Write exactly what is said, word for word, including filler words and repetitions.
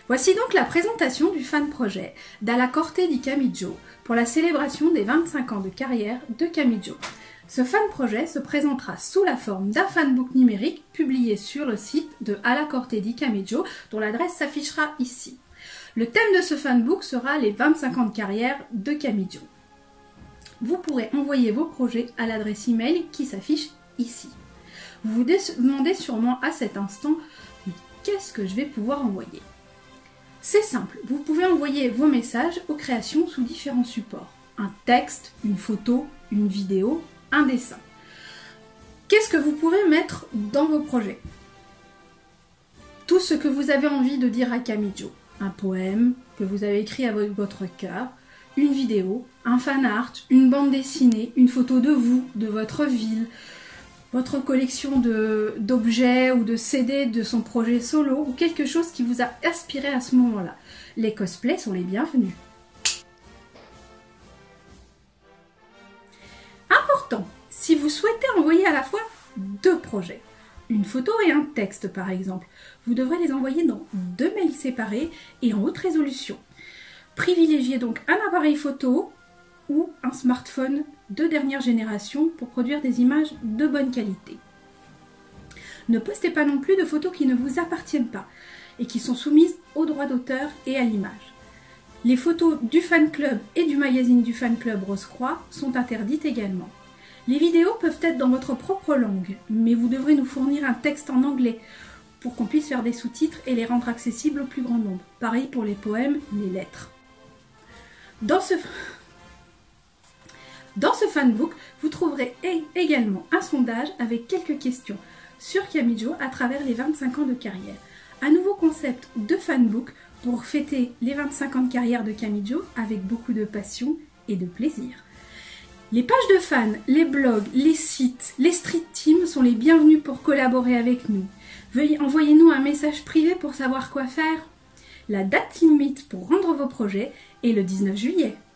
Voici donc la présentation du fan projet Dalla Corte di Camillo pour la célébration des vingt-cinq ans de carrière de Camillo. Ce fan projet se présentera sous la forme d'un fanbook numérique publié sur le site de Dalla Corte di Camillo, dont l'adresse s'affichera ici. Le thème de ce fanbook sera les vingt-cinq ans de carrière de Camillo. Vous pourrez envoyer vos projets à l'adresse email qui s'affiche ici. Vous vous demandez sûrement à cet instant, mais qu'est-ce que je vais pouvoir envoyer? C'est simple, vous pouvez envoyer vos messages aux créations sous différents supports. Un texte, une photo, une vidéo, un dessin. Qu'est-ce que vous pouvez mettre dans vos projets? Tout ce que vous avez envie de dire à Camillo. Un poème que vous avez écrit à votre cœur, une vidéo, un fan art, une bande dessinée, une photo de vous, de votre ville, votre collection d'objets ou de C D de son projet solo ou quelque chose qui vous a inspiré à ce moment-là. Les cosplays sont les bienvenus. Important, si vous souhaitez envoyer à la fois deux projets, une photo et un texte par exemple, vous devrez les envoyer dans deux mails séparés et en haute résolution. Privilégiez donc un appareil photo ou un smartphone de dernière génération pour produire des images de bonne qualité. Ne postez pas non plus de photos qui ne vous appartiennent pas et qui sont soumises aux droits d'auteur et à l'image. Les photos du fan club et du magazine du fan club Rose-Croix sont interdites également. Les vidéos peuvent être dans votre propre langue, mais vous devrez nous fournir un texte en anglais pour qu'on puisse faire des sous-titres et les rendre accessibles au plus grand nombre. Pareil pour les poèmes, les lettres. Dans ce, dans ce fanbook, vous trouverez également un sondage avec quelques questions sur Camillo à travers les vingt-cinq ans de carrière. Un nouveau concept de fanbook pour fêter les vingt-cinq ans de carrière de Camillo avec beaucoup de passion et de plaisir. Les pages de fans, les blogs, les sites, les street teams sont les bienvenus pour collaborer avec nous. Veuillez envoyer-nous un message privé pour savoir quoi faire. La date limite pour rendre vos projets est le dix-neuf juillet.